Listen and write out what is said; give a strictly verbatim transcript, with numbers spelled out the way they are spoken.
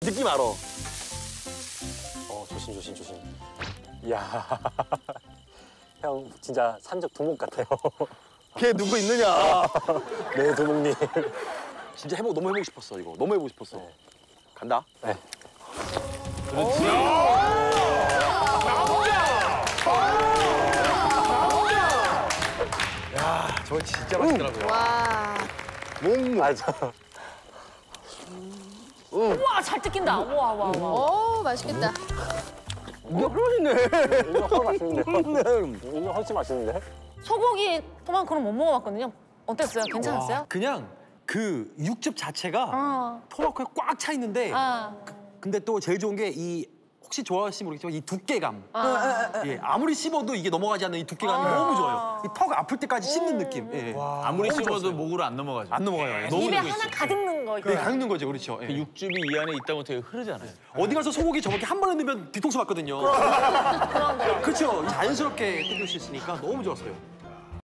느낌 알아. 어, 조심, 조심, 조심. 이야. 형, 진짜 산적 두목 같아요. 걔 누구 있느냐? 네, 두목님. 진짜 해보고 너무 해보고 싶었어, 이거. 너무 해보고 싶었어. 네. 간다. 네. 그렇지. 야, 저거 진짜 맛있더라고요. 와. 몽 맞아. 우와, 잘 뜯긴다. 우와, 와, 와. 오, 맛있겠다. 이거 맛있네. 이거 훨씬 맛있는데요? 이거 훨씬 맛있는데? 소고기 토마호크는 못 먹어봤거든요. 어땠어요? 괜찮았어요? 그냥 그 육즙 자체가 어. 토마호크에 꽉 차 있는데 아. 근데 또 제일 좋은 게 이 혹시 좋아하시면 모르겠지만 이 두께감. 아. 예, 아무리 씹어도 이게 넘어가지 않는 이 두께감이 아. 너무 좋아요. 이 턱 아플 때까지 씹는 느낌. 예. 아무리 너무 씹어도 좋았어요. 목으로 안 넘어가죠. 안 넘어가요. 예. 너무 입에 좋고 하나 있어요. 가득 넣은 거. 네, 가는 거죠, 그렇죠. 예. 그 육즙이 이 안에 있다 못해 흐르잖아요. 어디 가서 소고기 저렇게 한 번에 넣으면 뒤통수 맞거든요. 그런 거. 그렇죠. 자연스럽게 뜯을 수 있으니까 너무 좋았어요.